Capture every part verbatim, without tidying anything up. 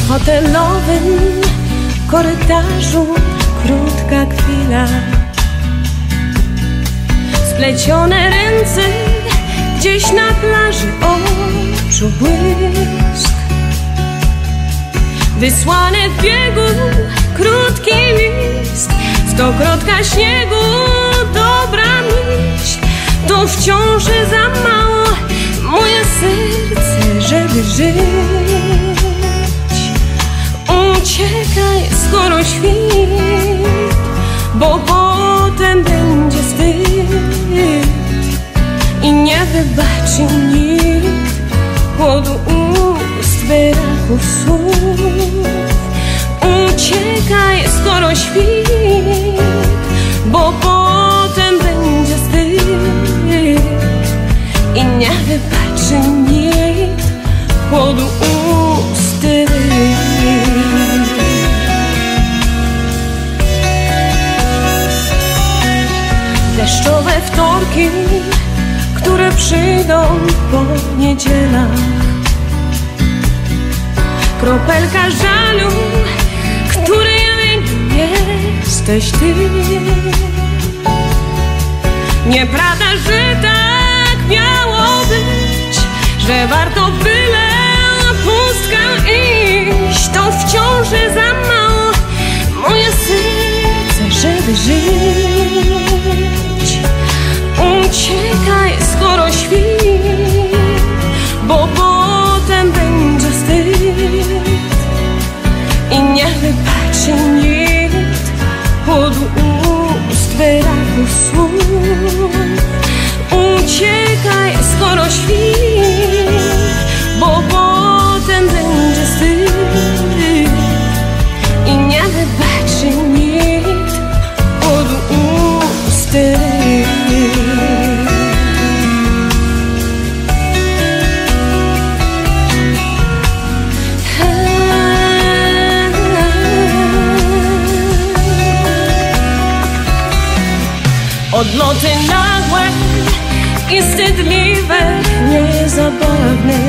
hotelowym korytarzu krótka chwila. Splecione ręce gdzieś na plaży, oczu błysk. Wysłany w biegu krótki list, stokrotka śniegu, dobra myśl. To wciąż za mało moje serce, żeby żyć. Uciekaj, skoro świt, bo potem będzie wstyd i nie wybaczy nikt chłodu ust, braku słów. Uciekaj, skoro świt, bo potem będzie wstyd i nie wybaczy nikt chłodu ust. Deszczowe wtorki, które przyjdą po niedzielach. Kropelka żalu, której jesteś ty. Nieprawda, że tak miało być, że warto byle pustkę iść. To wciąż za mało moje serce, żeby żyć. Uciekaj, skoro świt, bo potem będzie wstyd i nie wybaczy nikt chłodu ust, braku słów. Uciekaj, skoro świt, bo potem będzie wstyd i nie wybaczy nikt chłodu ust. Odloty nagłe i wstydliwe, niezabawne,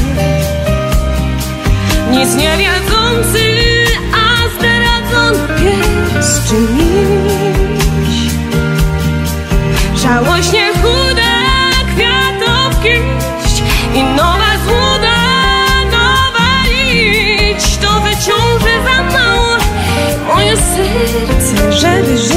nic nie wiedzący, a zdradzony pies czy miś. Żałośnie chude kwiatowkiść i nowa złuda, nowa nić. To wciąż za mało moje serce, żeby żyć.